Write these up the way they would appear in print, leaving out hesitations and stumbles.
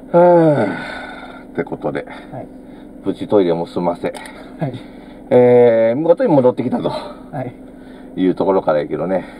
ってことで、 はい。 プチトイレも済ませ、 はい。 見事に戻ってきたとはい。 いうところからやけどね。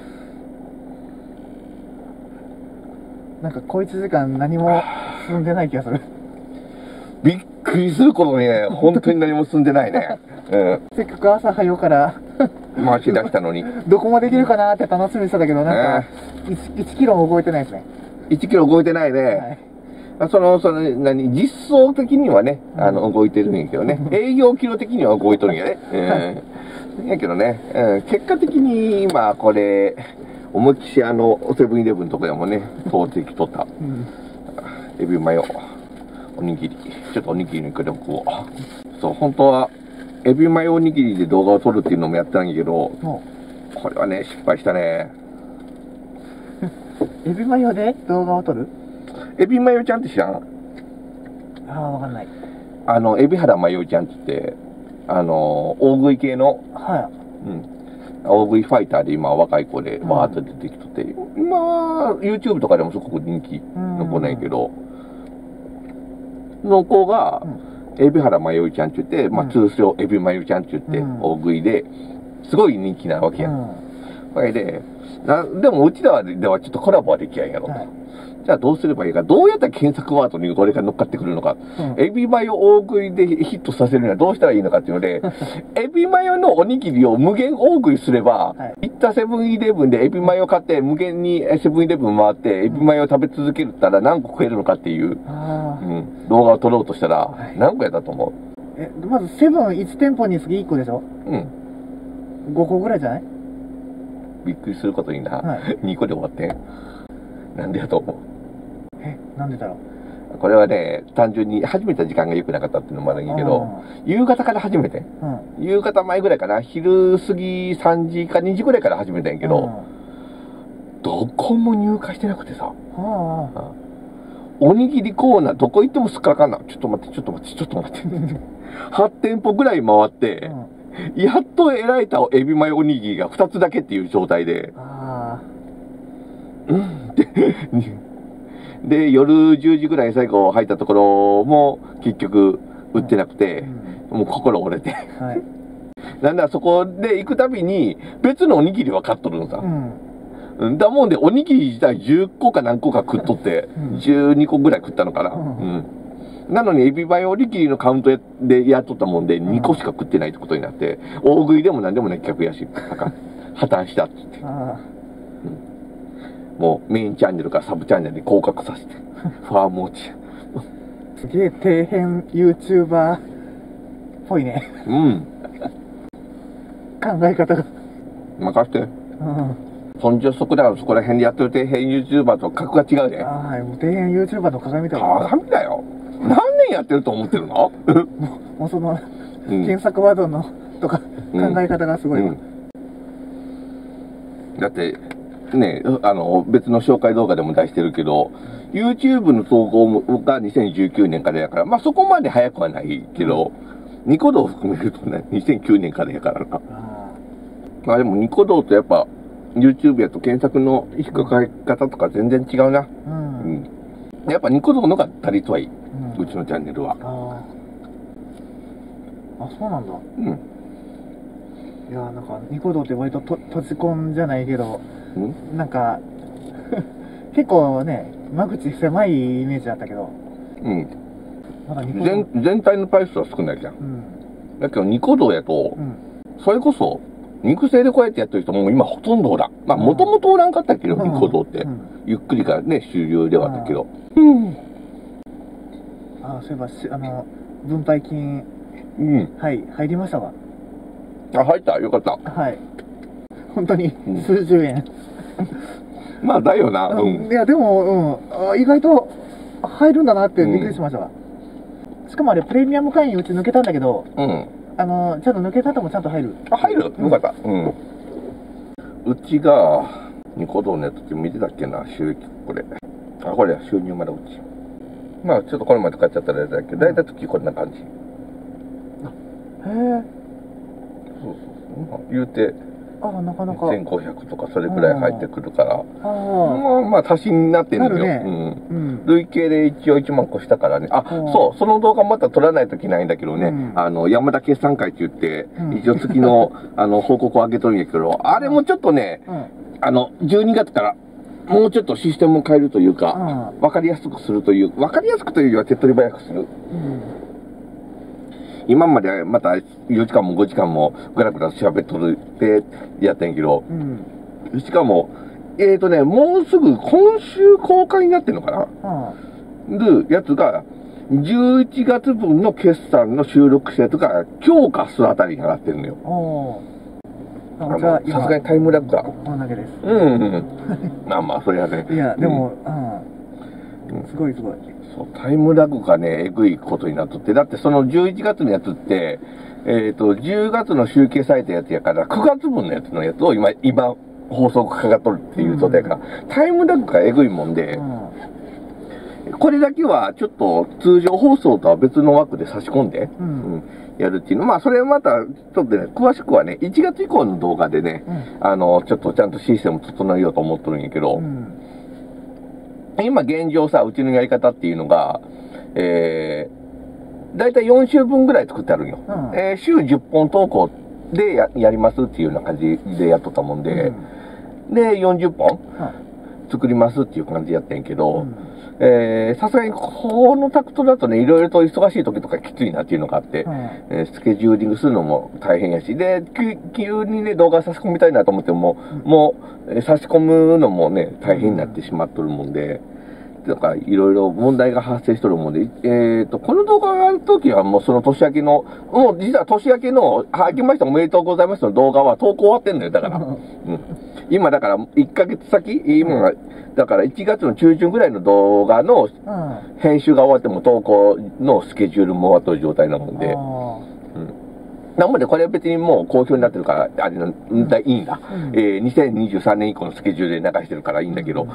なんか、小1時間何も進んでない気がする。 びっくりすることにね、本当に何も進んでないね。 せっかく朝早うから回し出したのに。 どこまで行けるかなって楽しみにしてたけど、なんか、1キロも動いてないですね。 1キロ動いてないね。はい、実装的にはね、動いてるんやけどね。営業キロ的には動いとるんやね。やけどね、結果的に今これ、思いっきしセブンイレブンのとこでもね、通ってきとった。エビマヨ、おにぎり。ちょっとおにぎりのくれ食おう。そう、本当は、エビマヨおにぎりで動画を撮るっていうのもやったんやけど、これはね、失敗したね。 エビマヨで動画を撮る？ エビマヨちゃんって知らん？ ああ、わかんない。 エビ原マヨちゃんって言って、大食い系の、 はい。 大食いファイターで今若い子でわーっと出てきとって、今、YouTube とかでもすごく人気の子なんやけど、の子が、エビ原マヨちゃんって言って、通称エビマヨちゃんって言って、大食いで、すごい人気なわけや。これで、でもうちらではちょっとコラボはできやんやろと。じゃあどうすればいいか、どうやったら検索ワードにこれが乗っかってくるのか、エビマヨ大食いでヒットさせるにはどうしたらいいのかっていうので、エビマヨのおにぎりを無限大食いすれば、行ったセブンイレブンでエビマヨ買って、無限にセブンイレブン回って、エビマヨ食べ続けたら何個食えるのかっていう、動画を撮ろうとしたら、何個やったと思う？まずセブン1店舗につき1個でしょ？5個ぐらいじゃない？ びっくりすることにな、2個で終わってん。なんでやと思う？ なんでだろう。これはね、単純に始めた時間が良くなかったっていうのもあるんやけど、夕方から始めて、夕方前ぐらいかな、昼過ぎ3時か2時ぐらいから始めたんやけど、どこも入荷してなくてさ、おにぎりコーナーどこ行ってもすっからかんな。ちょっと待って。8店舗ぐらい回って、やっと得られたエビマヨおにぎりが2つだけっていう状態で、で、夜10時ぐらいに最後入ったところも結局売ってなくて、もう心折れて。なんだそこで行くたびに別のおにぎりは買っとるのさ。だもんでおにぎり自体10個か何個か食っとって、12個ぐらい食ったのかな。なのにエビマヨおにぎりのカウントでやっとったもんで2個しか食ってないってことになって、大食いでも何でもない客やし、破綻したって言って。もうメインチャンネルからサブチャンネルに降格させて、ファームウォッチ。 すげえ底辺 YouTuber っぽいね。考え方が。 任して。そんじょそこだからそこら辺でやってる底辺 YouTuber と格が違うね。 もう底辺 YouTuber の鏡だよ。 鏡だよ。何年やってると思ってるの？ もうその、検索ワードのとか考え方がすごいわ。 だって、ね、別の紹介動画でも出してるけど、YouTube の投稿が2019年からやから、そこまで早くはないけど、ニコ動を含めるとね、2009年からやからな。でもニコ動とやっぱ、YouTube やと検索の引っかかり方とか全然違うな。やっぱニコ動のが打率はいい。うちのチャンネルは。 そうなんだ。いやなんかニコ動って割と閉じ込んじゃないけど、なんか結構ね間口狭いイメージだったけど、まだ全体の回数は少ないじゃん。だけどニコ動やと、それこそ肉声でこうやってやってる人も今ほとんどおらん。もともとおらんかったけど、ニコ動ってゆっくりからね終了ではあったけど。 そういえば分配金入りましたわ。 入った。よかった。 本当に数十円。 だよな。 いやでも意外と入るんだなってびっくりしましたわ。しかもあれプレミアム会員うち抜けたんだけど、ちゃんと抜けた後もちゃんと入る。 入る？よかった。うちがニコ動のやつって見てたっけな、収益。これ収入まだうち。ちょっとこれまで買っちゃったらあれだけど、だいたい月こんな感じ。そう。言うて、 あ、なかなか。 1500とかそれくらい入ってくるから、まあ足しになってるんですよ。累計で一応1万個したからね。あ、そう、その動画また撮らないといけないんだけどね、山田決算会って言って、一応月の、報告を上げとるんやけど、あれもちょっとね、12月から、もうちょっとシステムを変えるというか、わかりやすくするという、わかりやすくというよりは手っ取り早くする。今までまた4時間も5時間もぐらぐら喋っとるってやったんやけど、しかも、もうすぐ今週公開になってんのかな、で、やつが、11月分の決算の収録したやつが強化するあたりになってるのよ。さすがにタイムラグが。 こんだけです。 まあまあ、それはね。 いや、でも、すごいすごい。 そう、タイムラグがね、えぐいことになっとって、だってその11月のやつって、10月の集計されたやつやから、9月分のやつを今、放送がかかっとるっていう状態から、タイムラグがえぐいもんで、これだけはちょっと通常放送とは別の枠で差し込んで、やるっていうの。まあ、それまた、ちょっとね、詳しくはね、1月以降の動画でね、ちょっとちゃんとシステム整えようと思っとるんやけど、今現状さ、うちのやり方っていうのが、だいたい4週分ぐらい作ってあるんよ。週10本投稿でやりますっていうような感じでやっとったもんで、で、40本作りますっていう感じでやってんけど、さすがにこのタクトだとね、いろいろと忙しい時とかきついなっていうのがあって、スケジューリングするのも大変やし、で、急にね、動画差し込みたいなと思っても、もう差し込むのもね、大変になってしまっとるもんで、なんかいろいろ問題が発生しとるもんで、この動画がある時はもうその年明けの、もう実は年明けの、明けましておめでとうございますの動画は投稿終わってんのよ、だから。今だから1ヶ月先、今、だから1月の中旬ぐらいの動画の編集が終わっても投稿のスケジュールも終わっとる状態なもんで、なのでこれは別にもう好評になってるから、あれいいんだ。2023年以降のスケジュールで流してるからいいんだけど、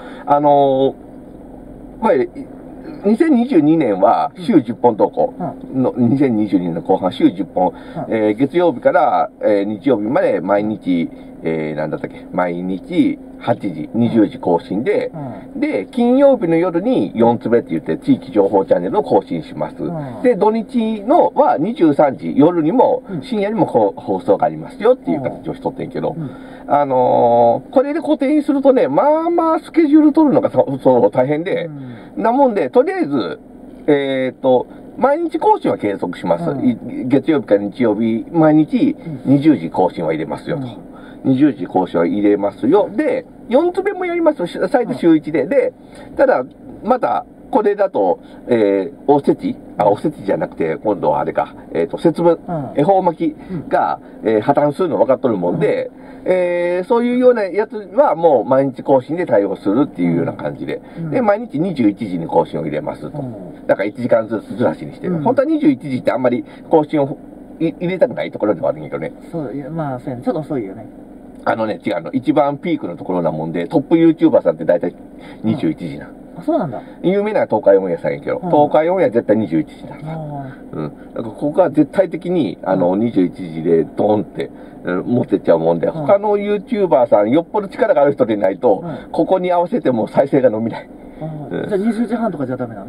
まあ、2022年は週10本投稿の、2022年の後半週10本、月曜日から、日曜日まで毎日、なんだったっけ、毎日8時、20時更新で、で、金曜日の夜に4つ目って言って地域情報チャンネルを更新します。で、土日のは23時、夜にも、深夜にも放送がありますよっていう形をしとってんけど、これで固定にするとね、まあまあスケジュール取るのがそう大変で、なもんで、とりあえず、毎日更新は継続します。月曜日から日曜日、毎日20時更新は入れますよと。20時更新は入れますよ。で、4つ目もやりますと、最低週1で。で、ただ、また、これだと、おせちじゃなくて、今度はあれか、節分、恵方巻きが、破綻するの分かっとるもんで、そういうようなやつはもう毎日更新で対応するっていうような感じで。で、毎日21時に更新を入れますと。だから1時間ずらしにしてる。本当は21時ってあんまり更新を入れたくないところではあるんだけどね。 そう、まあ、そうやね。ちょっと遅いよね。 違うの。一番ピークのところなもんで、トップ YouTuber さんって大体21時な。 あ、そうなんだ。 有名な東海オンエアさんやけど、東海オンエア絶対21時なんだ。だからここは絶対的に、21時でドーンって、持ってっちゃうもんで、他の YouTuber さん、よっぽど力がある人でないと、ここに合わせても再生が伸びない。 じゃあ20時半とかじゃダメなの？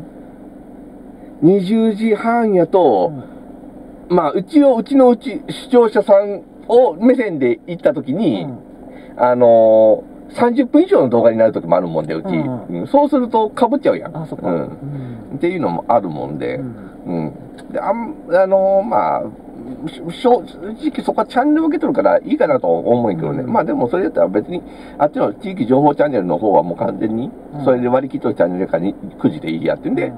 20 時半やと、まあ、うちの視聴者さんを目線で行ったときに、30分以上の動画になるときもあるもんで、うち。そうすると被っちゃうやん。っていうのもあるもんで、で、まあ、正直そこはチャンネル分けとるからいいかなと思うんやけどね。まあでもそれだったら別に、あっちの地域情報チャンネルの方はもう完全に、それで割り切っとるチャンネルから9時でいいやってんで、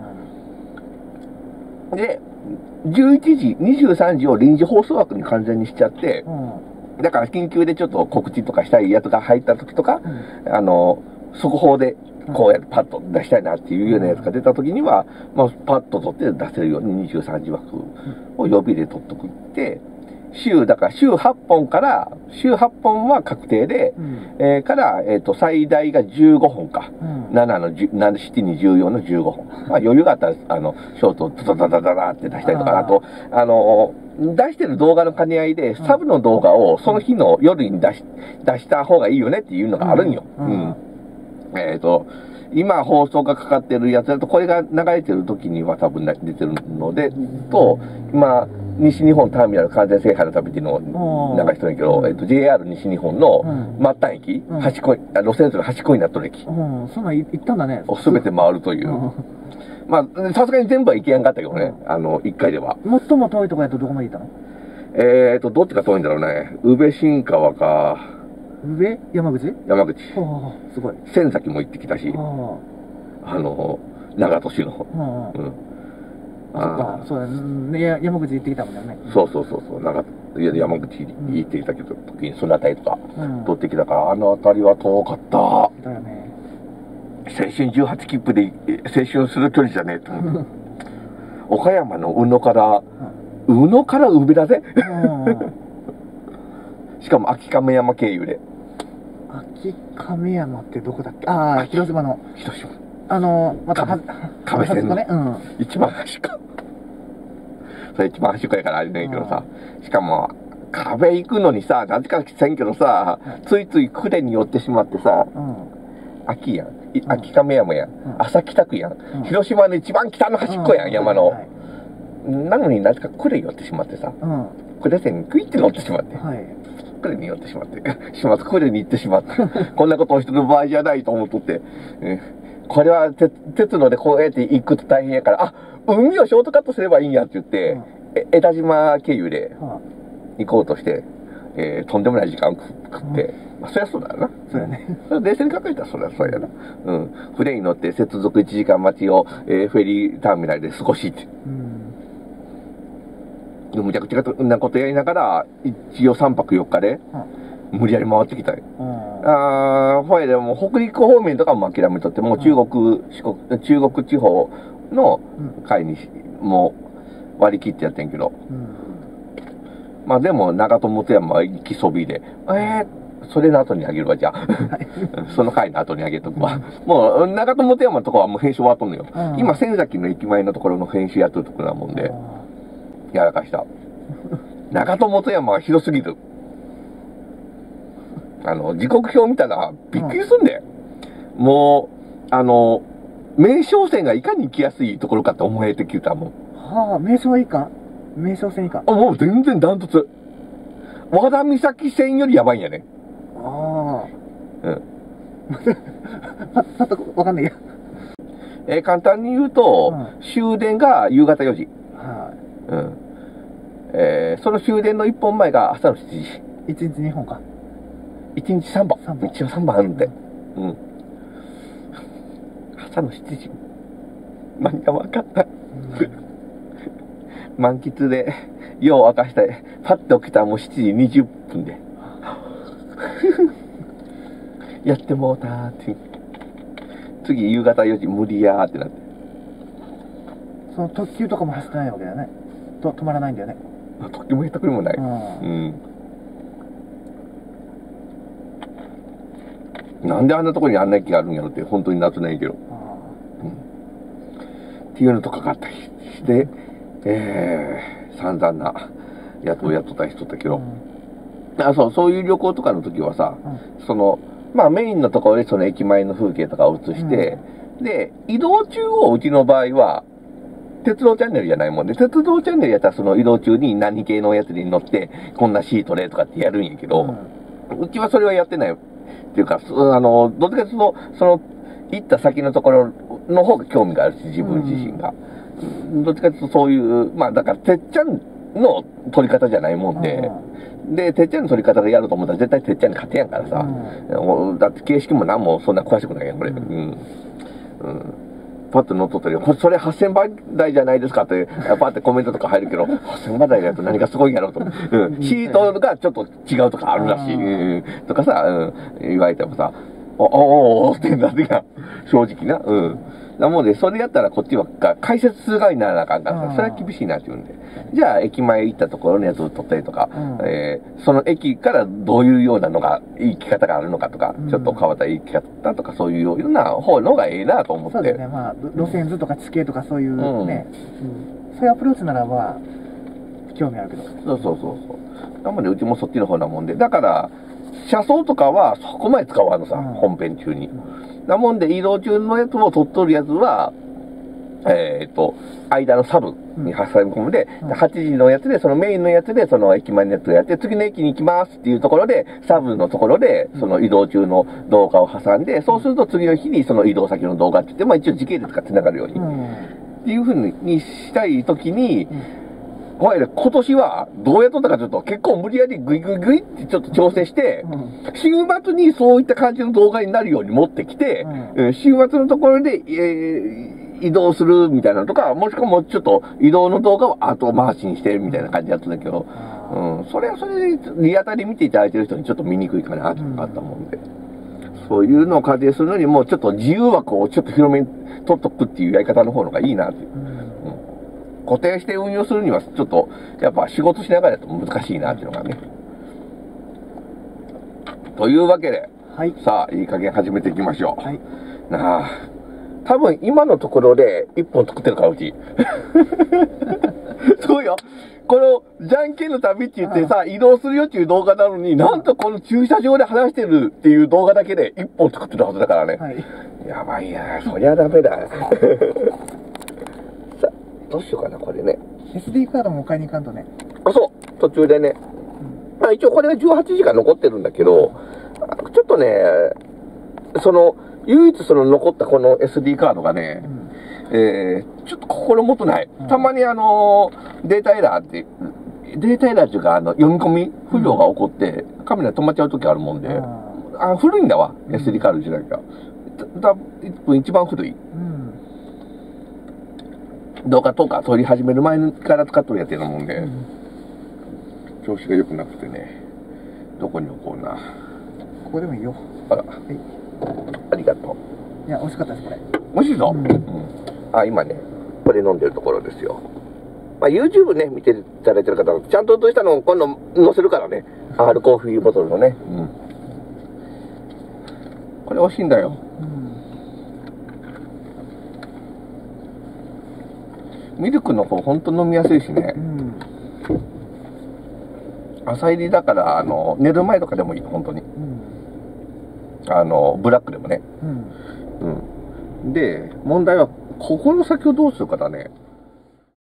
で、11時、23時を臨時放送枠に完全にしちゃって、だから緊急でちょっと告知とかしたいやつが入った時とか、速報でこうやってパッと出したいなっていうようなやつが出た時には、まあ、パッと取って出せるように23時枠を予備で取っとくって、 だから週8本から、週8本は確定で、から、最大が15本か。7の、7に14の15本。まあ余裕があったら、ショートをダダダダダって出したりとか、あと、出してる動画の兼ね合いで、サブの動画をその日の夜に出した方がいいよねっていうのがあるんよ。今放送がかかってるやつだと、これが流れてる時には多分出てるので、今、西日本ターミナル完全制覇の旅っていうのを流してるんやけど、JR 西日本の末端駅、路線図の端っこになっとる駅。 そんなん行ったんだね。 すべて回るという。まあ、さすがに全部は行けやんかったけどね、1回では。 最も遠いとこやとどこまで行ったの？ どっちが遠いんだろうね。宇部新川か。 宇部？山口？ 山口。 すごい。 仙崎も行ってきたし、長門市の。 そっか、そうだね。山口行ってきたもんね。 そう。山口行ってきたけど、時にその辺りとか、取ってきたから、あの辺りは遠かった。 だよね。 青春18切符で青春する距離じゃねえと思って。岡山の宇野から宇部だぜ。しかも秋亀山経由で。 秋亀山ってどこだっけ？ああ、広島の。 広島。 また亀線の、一番端っこ。それ一番端っこやからあれねんけどさ。しかも、壁行くのにさ、なぜかせんけどさ、ついつい呉に寄ってしまってさ、秋やん。秋亀山やん。朝北区やん。広島の一番北の端っこやん、山の。なのになぜか呉に寄ってしまってさ、呉線にクイって乗ってしまって。呉に寄ってしまって。呉に行ってしまった。こんなことをしてる場合じゃないと思っとって。これは鉄路でこうやって行くと大変やから、海をショートカットすればいいんやって言って、江田島経由で行こうとして、とんでもない時間食って、そりゃそうだよな。 そうやね。 冷静に考えたらそりゃそうやな。船に乗って接続1時間待ちを、フェリーターミナルで過ごしって。むちゃくちゃなことやりながら、一応3泊4日で、無理やり回ってきたよ。ほいでも北陸方面とかも諦めとって、もう中国地方の会にもう割り切ってやってんけど。まあでも長門本山は行きそびで、それの後にあげるわ、じゃあ。その回の後にあげとくわ。もう長門本山のとこはもう編集終わっとんのよ。今仙崎の駅前のところの編集やっとるところなもんで、やらかした。長門本山は広すぎる。時刻表見たらびっくりすんだよ。もう、名称線がいかに行きやすいところかって思えてきたもん。 名称はいいか？名称線いいか？ もう全然ダントツ。和田岬線よりやばいんやね。 パッとわかんないや。 簡単に言うと、終電が夕方4時。その終電の1本前が朝の7時。 1日2本か。 1日3本。一応3本あるんで。朝の7時。何が分かった。満喫で、夜を明かして、パッと起きたらもう7時20分で。やってもうたーって。次夕方4時無理やーってなって。 その特急とかも走ってないわけだよね。止まらないんだよね。 特急もへったくりもない。なんであんなところにあんな駅があるんやろって本当に謎ないけど。っていうのとかかったりして、散々な雇っとったりしとったけど。そういう旅行とかの時はさ、まあメインのところでその駅前の風景とかを映して、で、移動中をうちの場合は、鉄道チャンネルじゃないもんで、鉄道チャンネルやったらその移動中に何系のやつに乗って、こんなシートでとかってやるんやけど、うちはそれはやってない。っていうか、どっちかというと、行った先のところの方が興味があるし、自分自身が。どっちかというとそういう、まあだから、てっちゃんの撮り方じゃないもんで、で、てっちゃんの撮り方でやると思ったら絶対てっちゃんに勝てやんからさ。だって形式も何もそんな詳しくないやん、これ。パッと乗っとったり、それ8000番台じゃないですかって、パッてコメントとか入るけど、8000番台だと何がすごいんやろうと。シートがちょっと違うとかあるらしい。とかさ、言われてもさ、 おーってなるやん。正直な。うん。なもんで、それやったらこっちは解説する側にならなあかんからさ、それは厳しいなって言うんで。じゃあ、駅前行ったところのやつを撮ったりとか、その駅からどういうようなのが、行き方があるのかとか、ちょっと変わった行き方とか、そういうような方のがええなと思って。 そうですね。まあ、路線図とか地形とかそういうね、そういうアプローチならまあ、興味あるけど。 そう。なので、うちもそっちの方なもんで。だから、車窓とかはそこまで使わんのさ、本編中に。なもんで、移動中のやつを撮っとるやつは、間のサブに挟み込むで、8時のやつで、そのメインのやつで、その駅前のやつをやって、次の駅に行きますっていうところで、サブのところで、その移動中の動画を挟んで、そうすると次の日にその移動先の動画って言って、まあ一応時系列が繋がるように。っていう風にしたいときに、今年はどうやっとったかちょっと結構無理やりグイってちょっと調整して、週末にそういった感じの動画になるように持ってきて、週末のところで、移動するみたいなのとか、もしくはもうちょっと移動の動画を後回しにしてみたいな感じだったんだけど、それはそれでリアタイで見ていただいてる人にちょっと見にくいかなとかあったもんで、そういうのを仮定するのにもうちょっと自由枠をちょっと広めに取っとくっていうやり方の方のがいいなっていう。固定して運用するにはちょっとやっぱ仕事しながらだと難しいなっていうのがね。というわけで、さあいい加減始めていきましょう。なあ、多分今のところで1本作ってるからうち。そうよ。このじゃんけんの旅って言ってさ、移動するよっていう動画なのに、なんとこの駐車場で話してるっていう動画だけで1本作ってるはずだからね。やばいな、そりゃダメだ。さあ、どうしようかな、これね。 SD カードも買いに行かんとね。 そう、途中でね。まあ一応これが18時間残ってるんだけど、ちょっとね、唯一残ったこの SD カードがね、ちょっと心もとない。たまにデータエラーっていうか、読み込み不良が起こって、カメラ止まっちゃう時あるもんで、古いんだわ、SD カード自体が。一番古い。動画とか撮り始める前から使っとるやつやなもんで、調子が良くなくてね、どこに置こうな。 ここでもいいよ。 あら。ありがとう。いや、美味しかったです、これ。 美味しいぞ。今ね、これ飲んでるところですよ。まあ、YouTube ね、見ていただいてる方は、ちゃんとどうしたのを今度載せるからね。Rコーヒーボトルのね。これ美味しいんだよ。ミルクの方、ほんと飲みやすいしね。朝入りだから、寝る前とかでもいい、本当に。ブラックでもね。で、問題は、ここの先をどうするかだね。